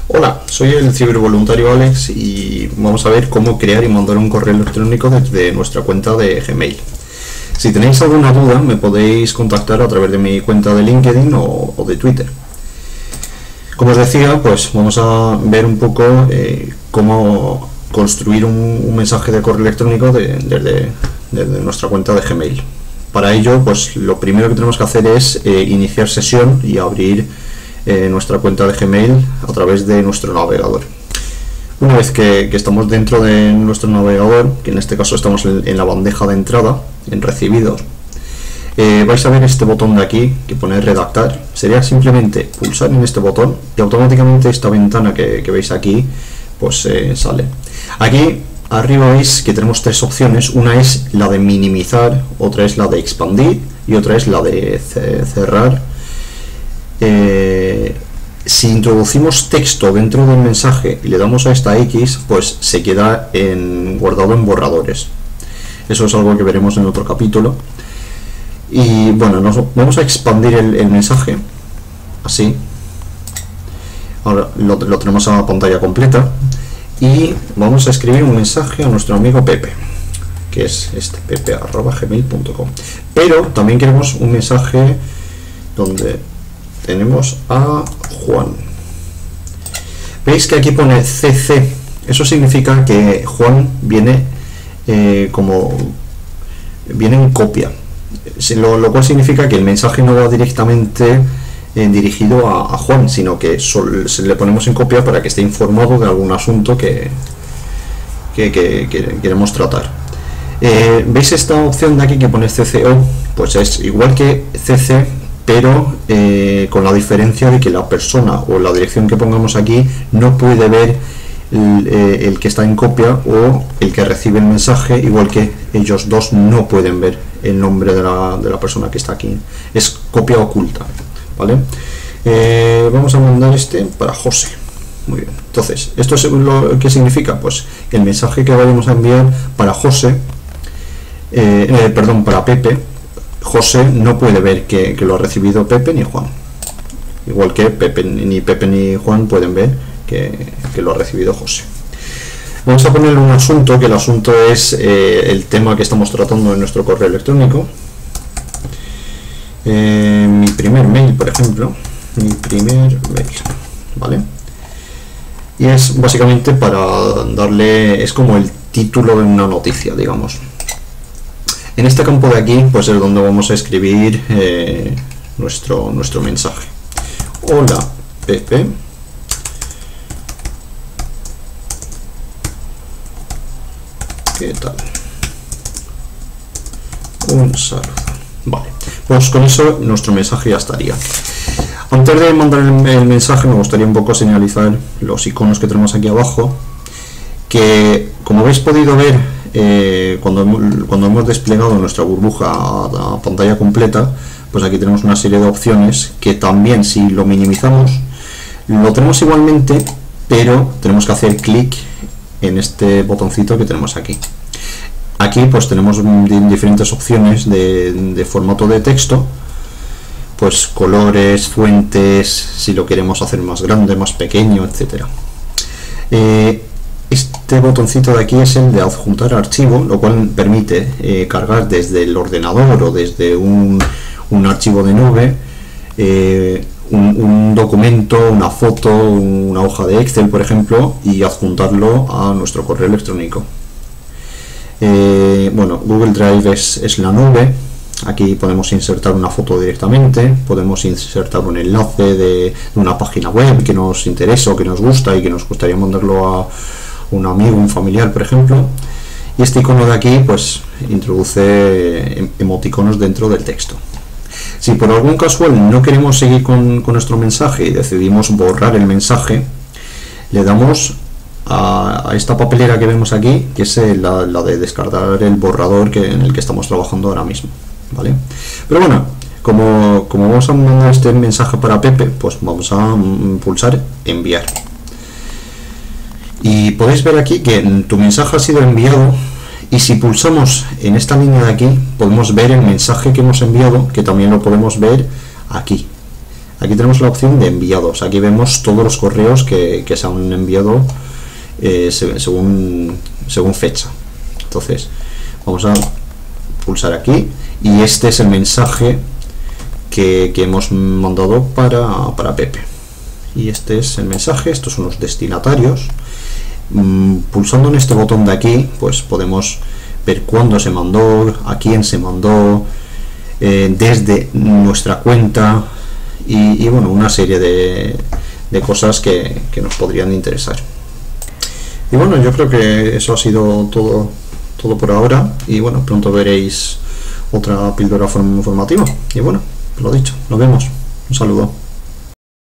Hola, soy el cibervoluntario Alex y vamos a ver cómo crear y mandar un correo electrónico desde nuestra cuenta de Gmail. Si tenéis alguna duda me podéis contactar a través de mi cuenta de LinkedIn o de Twitter. Como os decía, pues vamos a ver un poco cómo construir un mensaje de correo electrónico desde nuestra cuenta de Gmail. Para ello, pues lo primero que tenemos que hacer es iniciar sesión y abrir nuestra cuenta de Gmail a través de nuestro navegador. Una vez que estamos dentro de nuestro navegador, que en este caso estamos en la bandeja de entrada, en recibidos, vais a ver este botón de aquí que pone redactar. Sería simplemente pulsar en este botón y automáticamente esta ventana que veis aquí pues sale. Aquí arriba veis que tenemos tres opciones. Una es la de minimizar, otra es la de expandir y otra es la de cerrar. Si introducimos texto dentro del mensaje y le damos a esta X, pues se queda guardado en borradores. Eso es algo que veremos en otro capítulo. Y bueno, vamos a expandir el mensaje así. Ahora lo tenemos a pantalla completa y vamos a escribir un mensaje a nuestro amigo Pepe, que es pepe@gmail.com. Pero también queremos un mensaje donde tenemos a Juan. Veis que aquí pone CC. Eso significa que Juan viene viene en copia, lo cual significa que el mensaje no va directamente dirigido a Juan, sino que se le ponemos en copia para que esté informado de algún asunto que queremos tratar. ¿Veis esta opción de aquí que pone CCO? Pues es igual que CC, pero con la diferencia de que la persona o la dirección que pongamos aquí no puede ver el que está en copia o el que recibe el mensaje, igual que ellos dos no pueden ver el nombre de la persona que está aquí. Es copia oculta, ¿vale? Vamos a mandar este para José. Muy bien. Entonces, ¿esto es lo que significa? Pues que el mensaje que vayamos a enviar para José, para Pepe, José no puede ver que lo ha recibido Pepe ni Juan, igual que ni Pepe ni Juan pueden ver que lo ha recibido José. Vamos a ponerle un asunto, que el asunto es el tema que estamos tratando en nuestro correo electrónico. Mi primer mail, por ejemplo, ¿vale? Y es básicamente para darle, es como el título de una noticia, digamos. En este campo de aquí pues es donde vamos a escribir nuestro mensaje. Hola Pepe, ¿qué tal? Un saludo. Vale, pues con eso nuestro mensaje ya estaría. Antes de mandar el mensaje me gustaría un poco señalizar los iconos que tenemos aquí abajo, que como habéis podido ver cuando hemos desplegado nuestra burbuja a pantalla completa, pues aquí tenemos una serie de opciones que también, si lo minimizamos, lo tenemos igualmente, pero tenemos que hacer clic en este botoncito que tenemos aquí. Aquí pues tenemos diferentes opciones de formato de texto, pues colores, fuentes, si lo queremos hacer más grande, más pequeño, etcétera. Este botoncito de aquí es el de adjuntar archivo, lo cual permite cargar desde el ordenador o desde un archivo de nube un documento, una foto, una hoja de Excel, por ejemplo, y adjuntarlo a nuestro correo electrónico. Bueno, Google Drive es la nube. Aquí podemos insertar una foto directamente, podemos insertar un enlace de una página web que nos interesa o que nos gusta y que nos gustaría mandarlo a un amigo, un familiar, por ejemplo. Y este icono de aquí pues introduce emoticonos dentro del texto. Si por algún casual no queremos seguir con nuestro mensaje y decidimos borrar el mensaje, le damos a esta papelera que vemos aquí, que es la de descargar el borrador en el que estamos trabajando ahora mismo, ¿vale? Pero bueno, como vamos a mandar este mensaje para Pepe, pues vamos a pulsar enviar. Y podéis ver aquí que tu mensaje ha sido enviado, y si pulsamos en esta línea de aquí podemos ver el mensaje que hemos enviado, que también lo podemos ver aquí. aquí tenemos la opción de enviados. Aquí vemos todos los correos que se han enviado según fecha. Entonces vamos a pulsar aquí y este es el mensaje que hemos mandado para Pepe, y este es el mensaje. Estos son los destinatarios. Pulsando en este botón de aquí pues podemos ver cuándo se mandó, a quién se mandó, desde nuestra cuenta y bueno, una serie de cosas que nos podrían interesar. Y bueno, yo creo que eso ha sido todo por ahora, y bueno, pronto veréis otra píldora informativa. Y bueno, lo dicho, nos vemos. Un saludo.